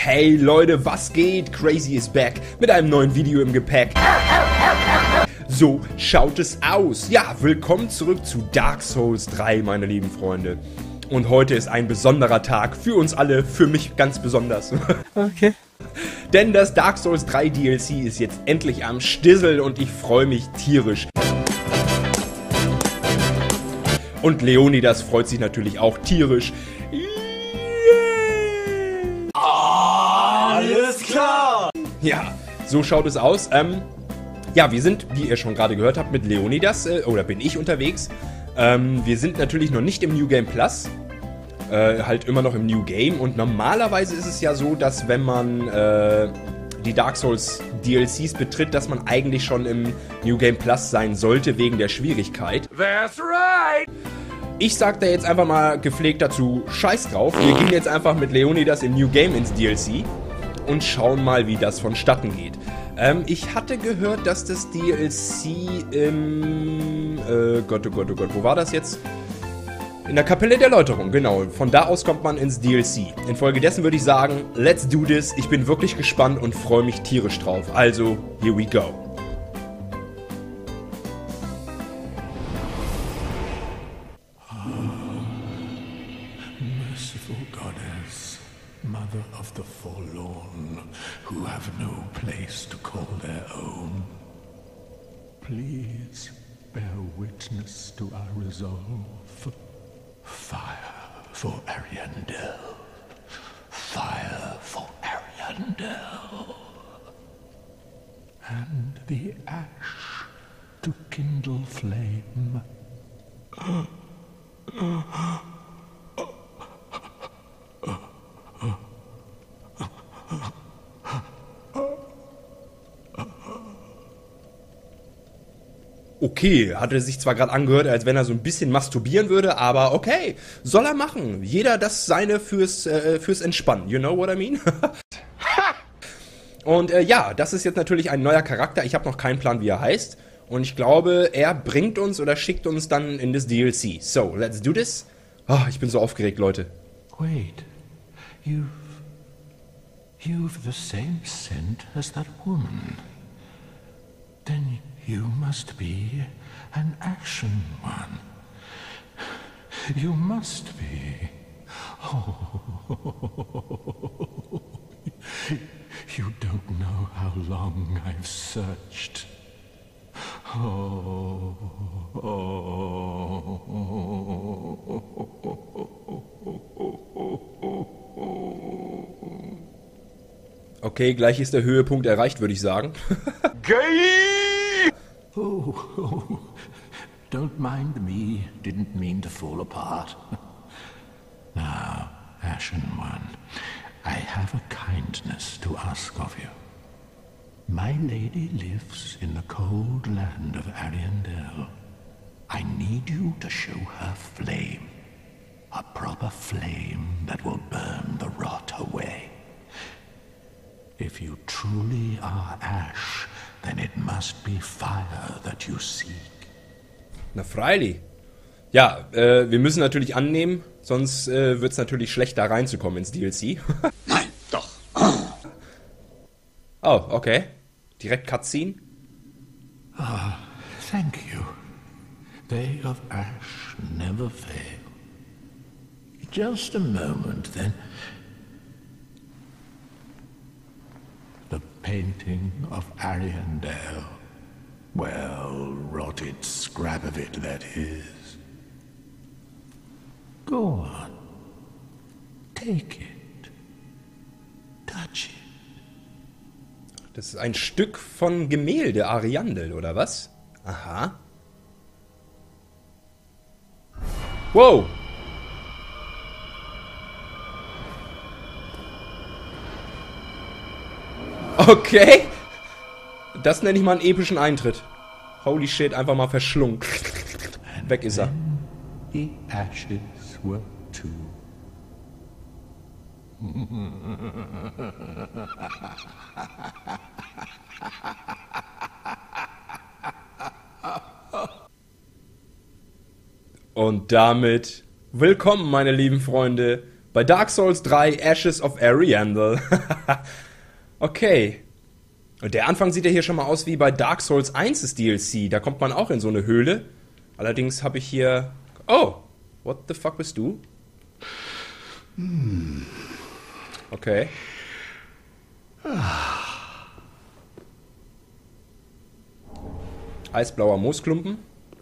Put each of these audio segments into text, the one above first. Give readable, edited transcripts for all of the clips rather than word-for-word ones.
Hey Leute, was geht? Crazy is back mit einem neuen Video im Gepäck. So schaut es aus. Ja, willkommen zurück zu Dark Souls 3, meine lieben Freunde. Und heute ist ein besonderer Tag für uns alle, für mich ganz besonders. Okay. Denn das Dark Souls 3 DLC ist jetzt endlich am Stissel und ich freue mich tierisch. Und Leonidas freut sich natürlich auch tierisch. Alles klar! Ja, so schaut es aus. Ja, wir sind, wie ihr schon gerade gehört habt, mit Leonidas, oder bin ich unterwegs. Wir sind natürlich noch nicht im New Game Plus. Halt immer noch im New Game. Und normalerweise ist es ja so, dass wenn man die Dark Souls DLCs betritt, dass man eigentlich schon im New Game Plus sein sollte, wegen der Schwierigkeit. That's right! Ich sag da jetzt einfach mal gepflegt dazu, scheiß drauf. Wir gehen jetzt einfach mit Leonidas im New Game ins DLC und schauen mal, wie das vonstatten geht. Ich hatte gehört, dass das DLC im... Gott, wo war das jetzt? In der Kapelle der Läuterung, genau. Von da aus kommt man ins DLC. Infolgedessen würde ich sagen, let's do this. Ich bin wirklich gespannt und freue mich tierisch drauf. Also, here we go. Merciful Goddess, Mother of the Forlorn, who have no place to call their own, please bear witness to our resolve. Fire for Ariandel. Fire for Ariandel. And the ash to kindle flame. Okay, hatte sich zwar gerade angehört, als wenn er so ein bisschen masturbieren würde, aber okay, soll er machen. Jeder das seine fürs Entspannen, you know what I mean? Und ja, das ist jetzt natürlich ein neuer Charakter, ich habe noch keinen Plan, wie er heißt. Und ich glaube, er bringt uns oder schickt uns dann in das DLC. So, let's do this. Oh, ich bin so aufgeregt, Leute. Wait, you've the same scent as that woman. Then you must be an action one. You must be. Oh, you don't know how long I've searched. Oh. Okay, gleich ist der Höhepunkt erreicht, würde ich sagen. Gay! Oh, don't mind me. Didn't mean to fall apart. Now, Ashen One, I have a kindness to ask of you. My lady lives in the cold land of Ariandel. I need you to show her flame. A proper flame that will burn the rot away. If you truly are Ash, then it must be fire that you seek. Na freilich. Ja, wir müssen natürlich annehmen, sonst wird es natürlich schlecht, da reinzukommen ins DLC. Nein, doch. Oh, okay. Direkt Cutscene. Ah, thank you. They of Ash never fail. Just a moment, then. The painting of Ariandel. Well, rotted scrap of it, that is. Go on. Take it. Touch it. Das ist ein Stück von Gemälde Ariandel, oder was? Aha. Wow. Okay. Das nenne ich mal einen epischen Eintritt. Holy shit, einfach mal verschlungen. Weg ist er. The ashes were too. Und damit willkommen, meine lieben Freunde, Bei Dark Souls 3 Ashes of Ariandel. Okay. Und der Anfang sieht ja hier schon mal aus wie bei Dark Souls 1 des DLC. Da kommt man auch in so eine Höhle. Allerdings habe ich hier... Oh! What the fuck bist du? Okay. Eisblauer Moosklumpen.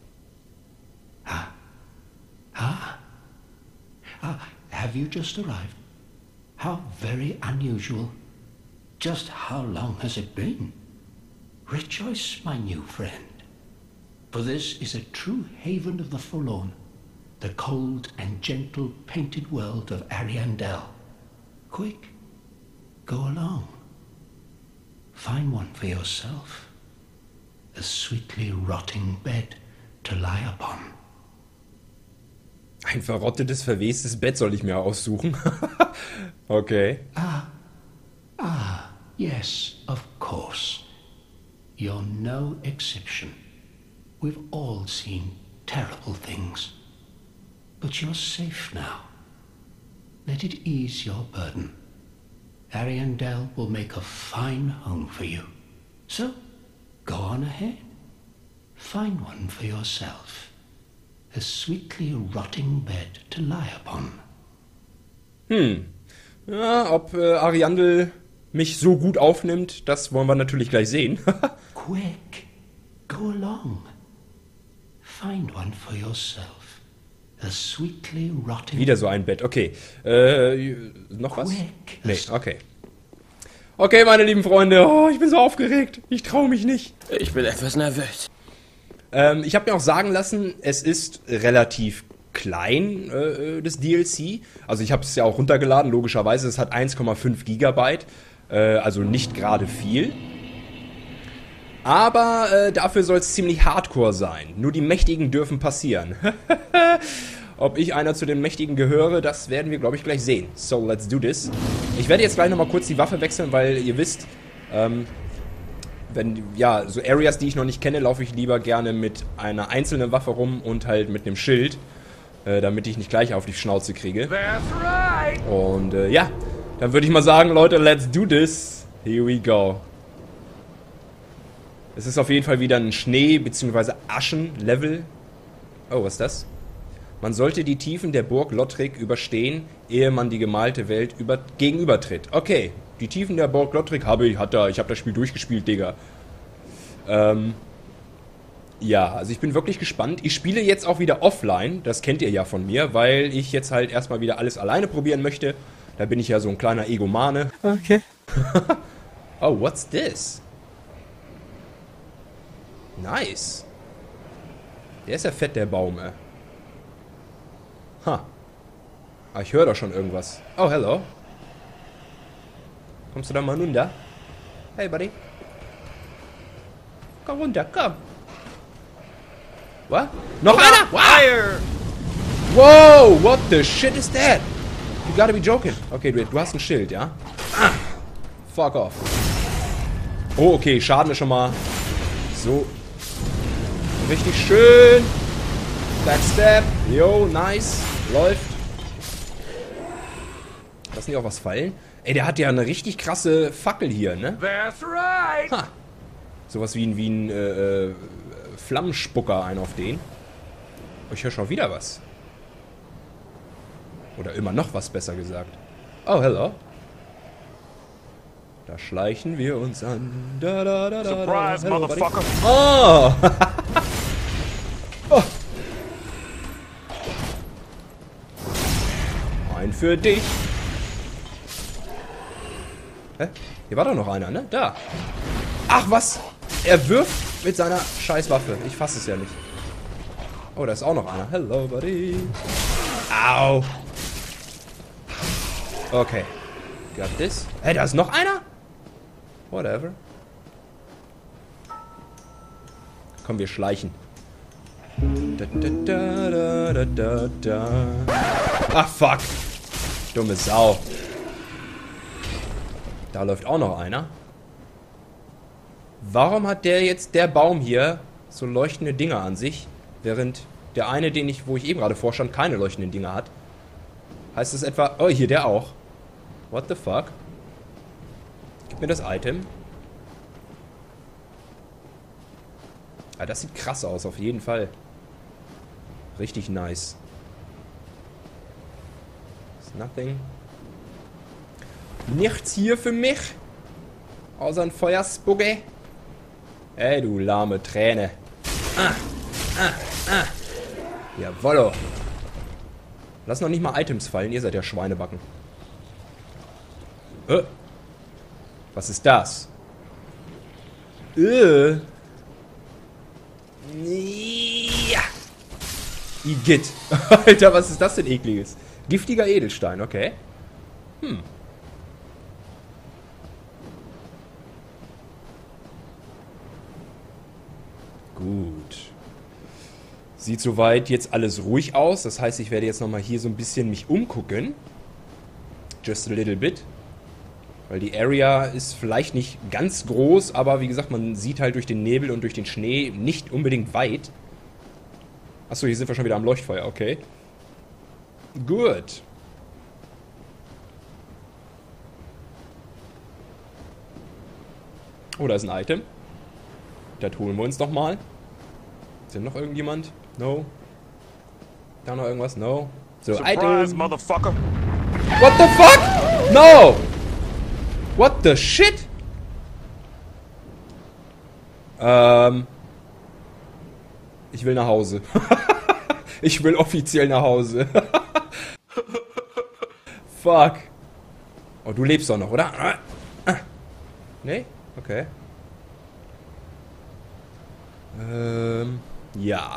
Have you just arrived? How very unusual. Just how long has it been? Rejoice, my new friend, for this is a true haven of the forlorn, the cold and gentle painted world of Ariandel. Quick, go along. Find one for yourself, a sweetly rotting bed to lie upon. Ein verrottetes, verwestes Bett soll ich mir aussuchen. Okay. Yes, of course. You're no exception. We've all seen terrible things. But you're safe now. Let it ease your burden. Ariandel will make a fine home for you. So, go on ahead. Find one for yourself. A sweetly rotting bed to lie upon. Ja, ob Ariandel mich so gut aufnimmt, das wollen wir natürlich gleich sehen. Quick, go along. Find one for yourself. A sweetly rotting... Wieder so ein Bett, okay. Noch was? Quick. Nee, okay. Okay, meine lieben Freunde, ich bin so aufgeregt. Ich traue mich nicht. Ich bin etwas nervös. Ich habe mir auch sagen lassen, es ist relativ klein, das DLC. Also ich habe es ja auch runtergeladen, logischerweise. Es hat 1,5 Gigabyte, also nicht gerade viel. Aber dafür soll es ziemlich hardcore sein. Nur die Mächtigen dürfen passieren. Ob ich einer zu den Mächtigen gehöre, das werden wir, glaube ich, gleich sehen. So, let's do this. Ich werde jetzt gleich nochmal kurz die Waffe wechseln, weil ihr wisst, so Areas, die ich noch nicht kenne, laufe ich lieber gerne mit einer einzelnen Waffe rum und halt mit einem Schild, damit ich nicht gleich auf die Schnauze kriege. That's right. Und dann würde ich mal sagen, Leute, let's do this. Here we go. Es ist auf jeden Fall wieder ein Schnee- bzw. Aschen-Level. Oh, was ist das? Man sollte die Tiefen der Burg Lothric überstehen, ehe man die gemalte Welt gegenübertritt. Okay, die Tiefen der Burg Lothric ich habe das Spiel durchgespielt, Digga. Ja, also ich bin wirklich gespannt. Ich spiele jetzt auch wieder offline, das kennt ihr ja von mir, weil ich jetzt halt erstmal wieder alles alleine probieren möchte. Da bin ich ja so ein kleiner Egomane. Okay. Oh, what's this? Nice. Der ist ja fett, der Baum, ey. Ich höre doch schon irgendwas. Oh, hello. Kommst du da mal runter? Hey, Buddy. Komm runter, komm. What? Noch einer? Fire! Wow, what the shit is that? You gotta be joking. Okay, du hast ein Schild, ja? Fuck off. Oh, okay, Schaden ist schon mal so richtig schön. Backstab. Yo, nice. Läuft. Lass nicht auch was fallen? Ey, der hat ja eine richtig krasse Fackel hier, ne? That's right. Ha. Sowas wie ein Flammenspucker, ein auf den. Oh, ich höre schon wieder was. Oder immer noch was, besser gesagt. Oh, hello. Da schleichen wir uns an. Da, da, da, da, Surprise, hello, motherfucker. Buddy. Oh. Oh. Ein für dich. Hä? Hier war doch noch einer, ne? Da. Ach, was? Er wirft mit seiner Scheißwaffe. Ich fasse es ja nicht. Oh, da ist auch noch einer. Hello, buddy. Au. Okay. Got this. Hey, da ist noch einer? Whatever. Komm, wir schleichen. Da, da, da, da, da, da. Ach, fuck. Dumme Sau. Da läuft auch noch einer. Warum hat der Baum hier so leuchtende Dinger an sich, während der eine, wo ich eben gerade vorstand, keine leuchtenden Dinger hat? Heißt das etwa... Oh, hier der auch. What the fuck? Gib mir das Item. Ah, das sieht krass aus, auf jeden Fall. Richtig nice. Ist nothing. Nichts hier für mich. Außer ein Feuerspugge. Ey, du lahme Träne. Jawollo. Lass noch nicht mal Items fallen, ihr seid ja Schweinebacken. Was ist das? Ja. Igitt. Alter, was ist das denn ekliges? Giftiger Edelstein, okay. Gut. Sieht soweit jetzt alles ruhig aus. Das heißt, ich werde jetzt nochmal hier so ein bisschen mich umgucken. Just a little bit. Weil die Area ist vielleicht nicht ganz groß, aber wie gesagt, man sieht halt durch den Nebel und durch den Schnee nicht unbedingt weit. Achso, hier sind wir schon wieder am Leuchtfeuer, okay. Gut. Oh, da ist ein Item. Das holen wir uns noch mal. Ist hier noch irgendjemand? No. Da noch irgendwas? No. So, Surprise, Item. motherfucker. What the fuck? No! What the shit? Ich will nach Hause. Ich will offiziell nach Hause. Fuck. Oh, du lebst doch noch, oder? Nee? Okay. Ja.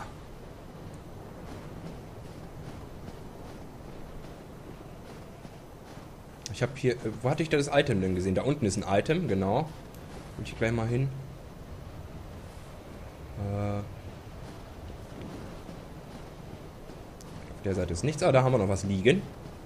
Ich habe hier... Wo hatte ich da das Item denn gesehen? Da unten ist ein Item, genau. Will ich gleich mal hin. Auf der Seite ist nichts, aber da haben wir noch was liegen.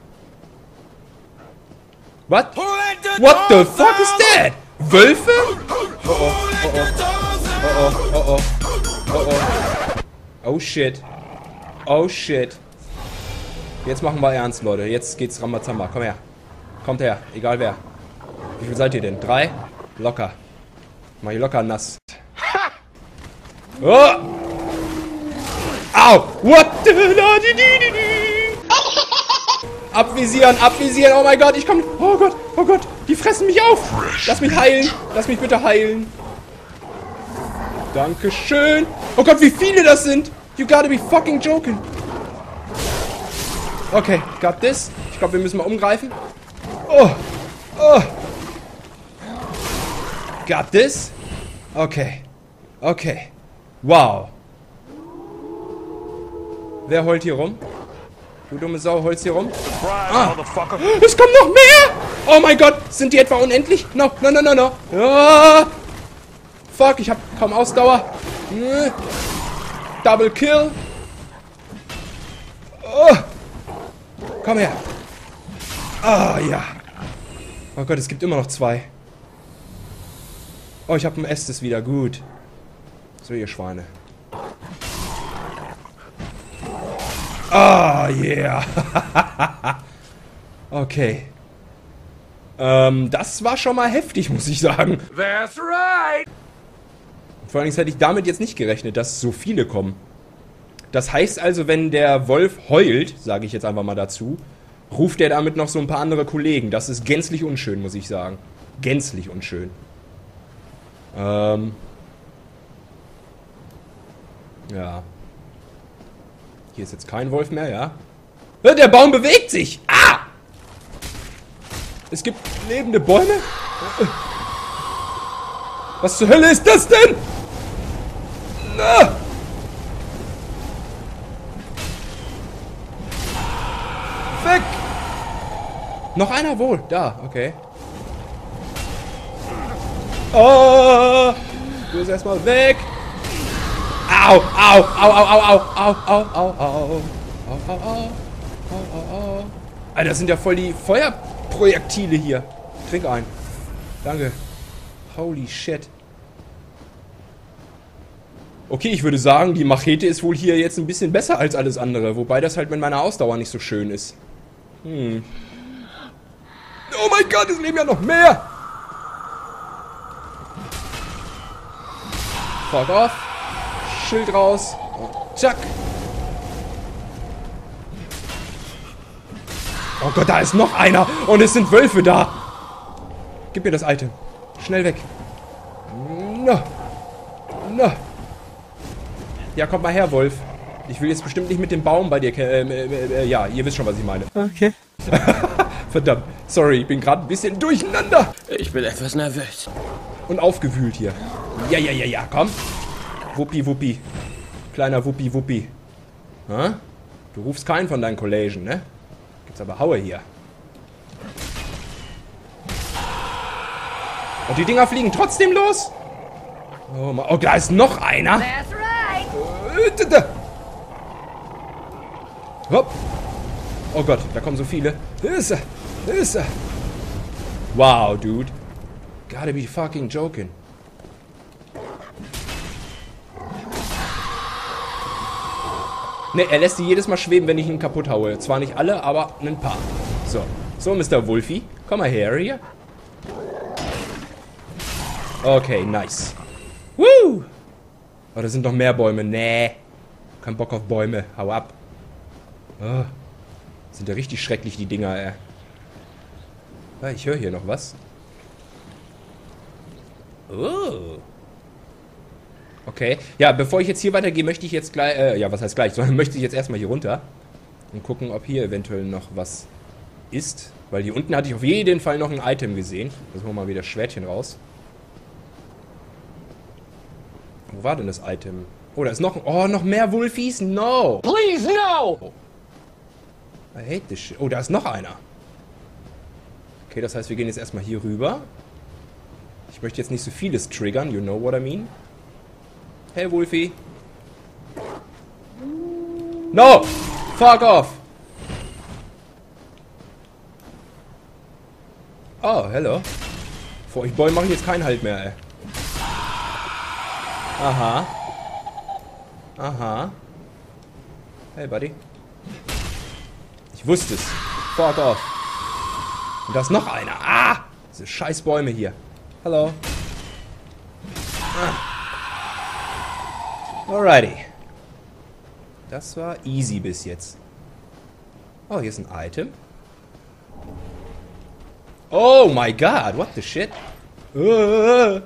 What? What the fuck is that? Wölfe? Oh oh, oh oh. Oh oh, oh oh. Oh oh. Oh shit. Oh shit. Jetzt machen wir ernst, Leute. Jetzt geht's Rambazamba. Komm her. Kommt her. Egal wer. Wie viel seid ihr denn? 3? Locker. Mach ich locker nass. Oh! Au! What the... Abvisieren, abvisieren. Oh mein Gott, ich komm... Oh Gott, oh Gott. Die fressen mich auf. Lass mich heilen. Lass mich bitte heilen. Dankeschön. Oh Gott, wie viele das sind. You gotta be fucking joking. Okay, got this. Ich glaube, wir müssen mal umgreifen. Oh. Oh. Got this. Okay. Okay. Wow. Wer heult hier rum? Du dumme Sau, heulst hier rum? Ah. Es kommt noch mehr! Oh mein Gott, sind die etwa unendlich? No, no, no, no, no. Ah. Fuck, ich hab kaum Ausdauer. Double Kill. Oh. Komm her. Ah, ja. Oh Gott, es gibt immer noch 2. Oh, ich hab ein Estes wieder. Gut. So, ihr Schweine. Ah, yeah. Okay. Das war schon mal heftig, muss ich sagen. That's right. Vor allem hätte ich damit jetzt nicht gerechnet, dass so viele kommen. Das heißt also, wenn der Wolf heult, sage ich jetzt einfach mal dazu, ruft er damit noch so ein paar andere Kollegen. Das ist gänzlich unschön, muss ich sagen. Gänzlich unschön. Ja. Hier ist jetzt kein Wolf mehr, ja? Der Baum bewegt sich! Ah! Es gibt lebende Bäume? Was zur Hölle ist das denn? Na! Weg! Noch einer wohl. Da, okay. Oh! Du bist erstmal weg! Au! Au! Au! Au! Au! Au! Au! Au! Au! Au! Au! Au! Au! Alter, das sind ja voll die Feuerprojektile hier. Trink ein. Danke. Holy shit. Okay, ich würde sagen, die Machete ist wohl hier jetzt ein bisschen besser als alles andere. Wobei das halt mit meiner Ausdauer nicht so schön ist. Oh mein Gott, es leben ja noch mehr! Fuck off. Schild raus. Und zack. Oh Gott, da ist noch einer. Und es sind Wölfe da. Gib mir das Item. Schnell weg. No. No. Ja, kommt mal her, Wolf. Ich will jetzt bestimmt nicht mit dem Baum bei dir... ja, ihr wisst schon, was ich meine. Okay. Verdammt. Sorry, ich bin gerade ein bisschen durcheinander. Ich bin etwas nervös. Und aufgewühlt hier. Ja, komm. Wuppi, Wuppi. Kleiner Wuppi, Wuppi. Ha? Du rufst keinen von deinen Kollegen, ne? Gibt's aber Haue hier. Und die Dinger fliegen trotzdem los? Oh, da ist noch einer. That's right. Hopp. Oh Gott, da kommen so viele. Da ist er. Da ist er. Wow, dude. Gotta be fucking joking. Ne, er lässt sie jedes Mal schweben, wenn ich ihn kaputt haue. Zwar nicht alle, aber ein paar. So, Mr. Wolfie. Komm mal her hier. Okay, nice. Woo! Oh, da sind noch mehr Bäume. Nee. Kein Bock auf Bäume. Hau ab. Oh. Sind ja richtig schrecklich, die Dinger, ey. Ah, ich höre hier noch was. Oh. Okay. Ja, bevor ich jetzt hier weitergehe, möchte ich jetzt gleich... ja, was heißt gleich? Sondern möchte ich jetzt erstmal hier runter. Und gucken, ob hier eventuell noch was ist. Weil hier unten hatte ich auf jeden Fall noch ein Item gesehen. Jetzt holen wir mal wieder das Schwertchen raus. Wo war denn das Item? Oh, da ist noch... Oh, noch mehr Wolfies? No! Please, no! Oh. I hate this shit. Oh, da ist noch einer. Okay, das heißt, wir gehen jetzt erstmal hier rüber. Ich möchte jetzt nicht so vieles triggern. You know what I mean? Hey, Wolfie. No! Fuck off! Oh, hello. Vor euch Bäumen mache ich jetzt keinen Halt mehr, ey. Aha. Aha. Hey, Buddy. Ich wusste es. Fuck off. Und da ist noch einer. Ah! Diese scheiß Bäume hier. Hallo. Alrighty. Das war easy bis jetzt. Oh, hier ist ein Item. Oh my god, what the shit? Oh!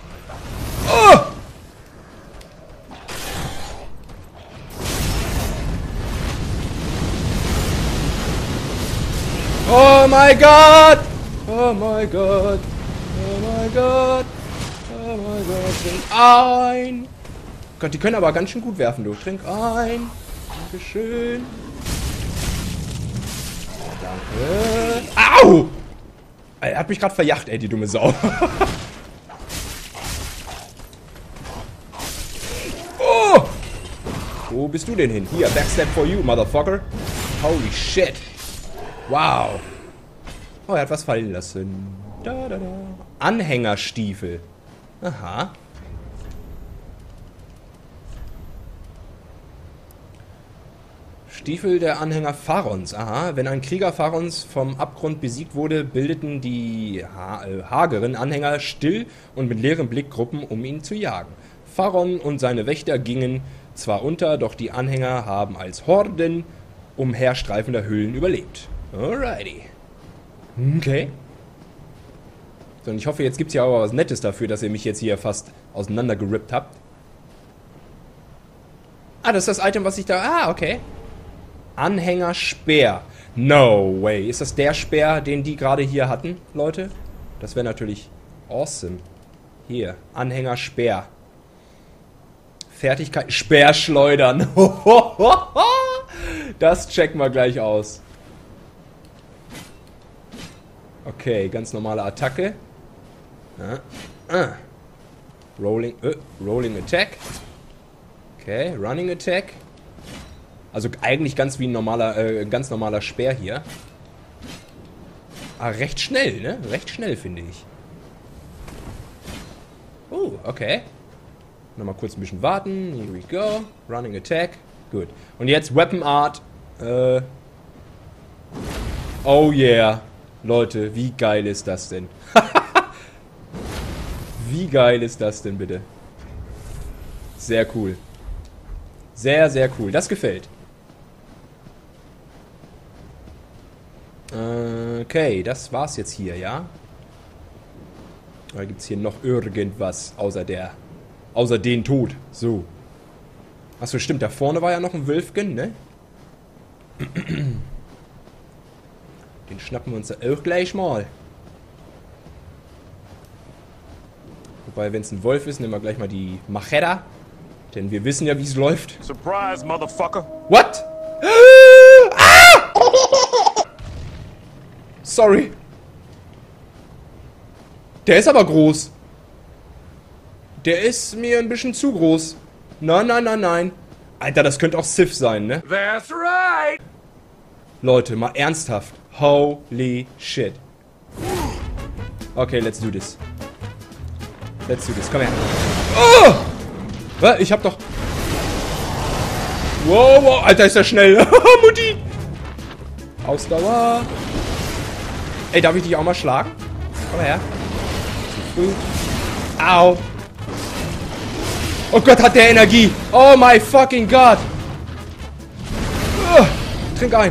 Oh my god! Oh my god! Oh my god! Oh my god! Trink ein! Gott, die können aber ganz schön gut werfen, du. Trink ein! Dankeschön! Danke! Au! Er hat mich gerade verjagt, ey, die dumme Sau. Oh! Wo bist du denn hin? Hier, Backstab for you, Motherfucker. Holy shit. Wow. Oh, er hat was fallen lassen. Da, da, da. Anhängerstiefel. Aha. Stiefel der Anhänger Pharons. Aha. Wenn ein Krieger Pharons vom Abgrund besiegt wurde, bildeten die hageren Anhänger still und mit leerem Blick Gruppen, um ihn zu jagen. Pharon und seine Wächter gingen zwar unter, doch die Anhänger haben als Horden umherstreifender Höhlen überlebt. Alrighty. Okay. So, und ich hoffe, jetzt gibt es ja aber was Nettes dafür, dass ihr mich jetzt hier fast auseinandergerippt habt. Ah, das ist das Item, was ich da... Ah, okay. Anhänger Speer. No way. Ist das der Speer, den die gerade hier hatten, Leute? Das wäre natürlich awesome. Hier, Anhänger Speer. Fertigkeit... Speerschleudern. Das checken wir gleich aus. Okay, ganz normale Attacke. Rolling Attack. Okay, Running Attack. Also eigentlich ganz wie ein ganz normaler Speer hier. Aber recht schnell, ne? Recht schnell, finde ich. Oh, okay. Nochmal kurz ein bisschen warten. Here we go. Running Attack. Gut. Und jetzt Weapon Art. Oh yeah. Leute, wie geil ist das denn? Wie geil ist das denn bitte? Sehr cool. Sehr, sehr cool. Das gefällt. Okay, das war's jetzt hier, ja? Oder gibt's hier noch irgendwas außer den Tod? So. Achso, stimmt. Da vorne war ja noch ein Wölfgen, ne? Den schnappen wir uns auch gleich mal. Wobei, wenn es ein Wolf ist, nehmen wir gleich mal die Macheta. Denn wir wissen ja, wie es läuft. Surprise, motherfucker. What? Ah! Sorry. Der ist aber groß. Der ist mir ein bisschen zu groß. Nein, nein, nein, nein. Alter, das könnte auch Sif sein, ne? That's right. Leute, mal ernsthaft. Holy shit. Okay, let's do this. Let's do this. Komm her. Oh! Was? Ich hab doch... Wow, wow. Alter, ist der schnell. Mutti. Ausdauer. Ey, darf ich dich auch mal schlagen? Komm her. Zu früh. Au. Oh Gott, hat der Energie. Oh my fucking God. Trink ein.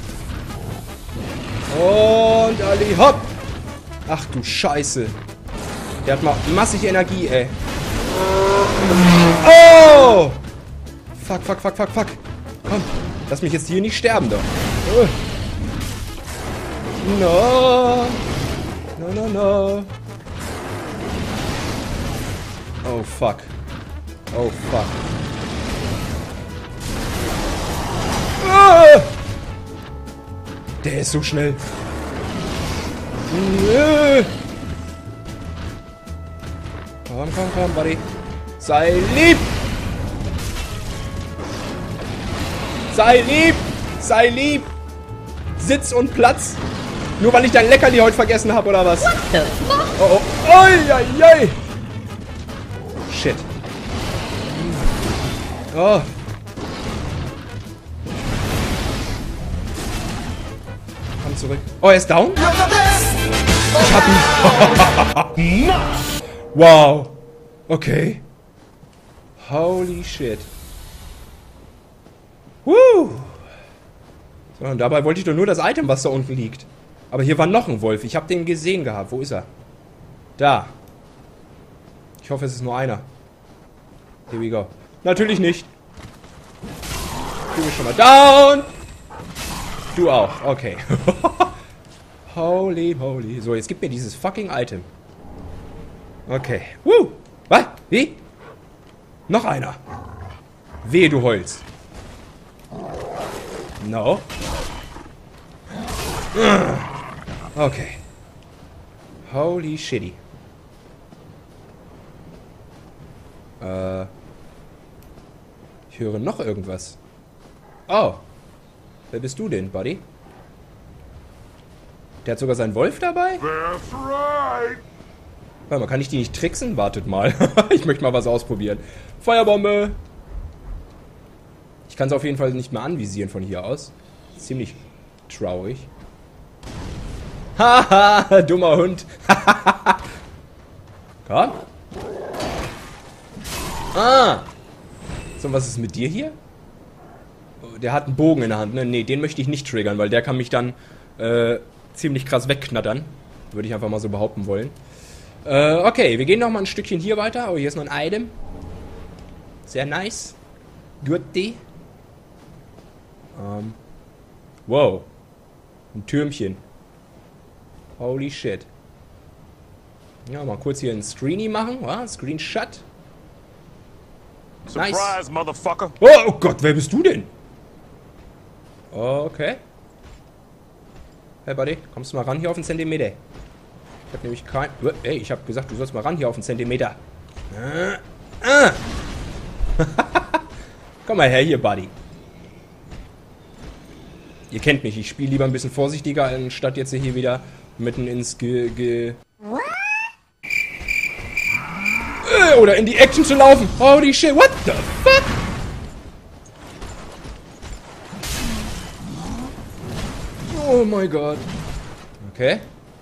Und Ali, hopp. Ach du Scheiße. Der hat mal massig Energie, ey. Oh! Fuck, fuck, fuck, fuck, fuck. Komm, lass mich jetzt hier nicht sterben, doch. No. No, no, no. Oh, fuck. Oh, fuck. Ah! Der ist so schnell. Komm, komm, komm, Buddy. Sei lieb! Sei lieb! Sei lieb! Sitz und Platz! Nur weil ich dein Leckerli heute vergessen habe, oder was? Oh, oh. Oi, oi, oi. Shit. Oh. Komm zurück. Oh, er ist down? Ich hab ihn. Wow. Okay. Holy shit. Woo. So, und dabei wollte ich doch nur das Item, was da unten liegt. Aber hier war noch ein Wolf. Ich habe den gesehen gehabt. Wo ist er? Da. Ich hoffe, es ist nur einer. Here we go. Natürlich nicht. Du bist schon mal down. Du auch. Okay. Holy moly. So, jetzt gib mir dieses fucking Item. Okay. Woo. Was? Wie? Noch einer. Wehe, du heulst. No. Okay. Holy shitty. Ich höre noch irgendwas. Oh. Wer bist du denn, Buddy? Der hat sogar seinen Wolf dabei? That's right. Warte mal, kann ich die nicht tricksen? Wartet mal. Ich möchte mal was ausprobieren. Feuerbombe! Ich kann es auf jeden Fall nicht mehr anvisieren von hier aus. Ziemlich traurig. Haha, dummer Hund. Komm. Ah. So, was ist mit dir hier? Oh, der hat einen Bogen in der Hand, ne? Ne, den möchte ich nicht triggern, weil der kann mich dann ziemlich krass wegknattern. Würde ich einfach mal so behaupten wollen. Okay, wir gehen noch mal ein Stückchen hier weiter. Oh, hier ist noch ein Item. Sehr nice. Guti. Wow. Ein Türmchen. Holy shit. Ja, mal kurz hier ein Screeny machen. Ja, Screenshot. Nice. Surprise, motherfucker. Oh, oh Gott, wer bist du denn? Okay. Hey, Buddy, kommst du mal ran hier auf einen Zentimeter? Ich hab nämlich kein... Ey, ich hab gesagt, du sollst mal ran hier auf einen Zentimeter. Komm mal her hier, Buddy. Ihr kennt mich, ich spiele lieber ein bisschen vorsichtiger, anstatt jetzt hier wieder mitten ins oder in die Action zu laufen. Holy shit, what the fuck? Oh mein Gott. Okay.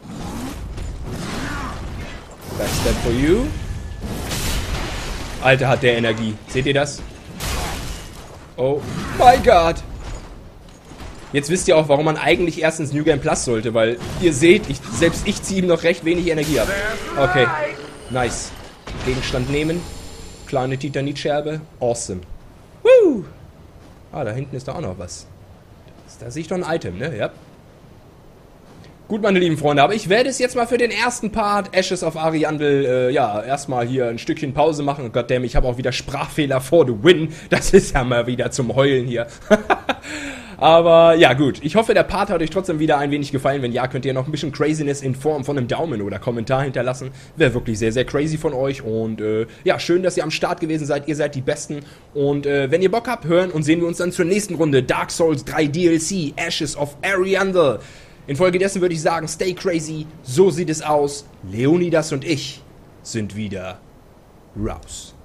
Backstab for you. Alter, hat der Energie. Seht ihr das? Oh mein Gott. Jetzt wisst ihr auch, warum man eigentlich erst ins New Game Plus sollte, weil ihr seht, selbst ich ziehe ihm noch recht wenig Energie ab. Okay. Nice. Gegenstand nehmen. Kleine Titanitscherbe. Awesome. Woo! Ah, da hinten ist da auch noch was. Da sehe ich doch ein Item, ne? Ja. Gut, meine lieben Freunde, aber ich werde es jetzt mal für den ersten Part Ashes of Ariandel, ja, erstmal hier ein Stückchen Pause machen. Goddammit, ich habe auch wieder Sprachfehler for the win. Das ist ja mal wieder zum Heulen hier. Aber ja gut, ich hoffe, der Part hat euch trotzdem wieder ein wenig gefallen. Wenn ja, könnt ihr noch ein bisschen Craziness in Form von einem Daumen oder Kommentar hinterlassen. Wäre wirklich sehr, sehr crazy von euch. Und ja, schön, dass ihr am Start gewesen seid. Ihr seid die Besten. Und wenn ihr Bock habt, hören und sehen wir uns dann zur nächsten Runde. Dark Souls 3 DLC, Ashes of Ariandel. Infolgedessen würde ich sagen, stay crazy. So sieht es aus. Leonidas und ich sind wieder raus.